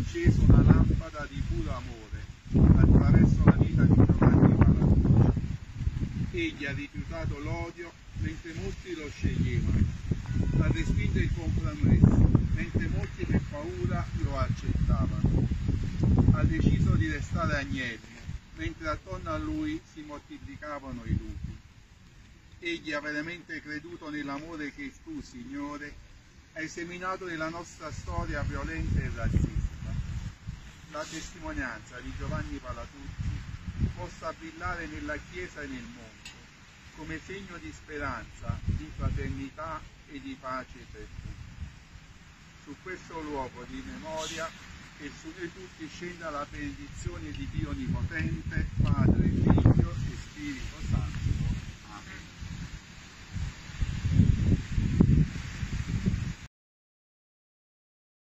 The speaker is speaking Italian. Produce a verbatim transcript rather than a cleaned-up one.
acceso una lampada di puro amore attraverso la vita di Giovanni Palatucci. Egli ha rifiutato l'odio mentre molti lo sceglievano, ha respinto il compromesso mentre molti per paura lo accettavano, ha deciso di restare agnello mentre attorno a lui si moltiplicavano i lupi. Egli ha veramente creduto nell'amore che tu, Signore, hai seminato nella nostra storia violenta e razzista. La testimonianza di Giovanni Palatucci possa brillare nella Chiesa e nel mondo come segno di speranza, di fraternità e di pace per tutti. Su questo luogo di memoria che su noi tutti scenda la benedizione di Dio Onnipotente, Padre, Figlio e Spirito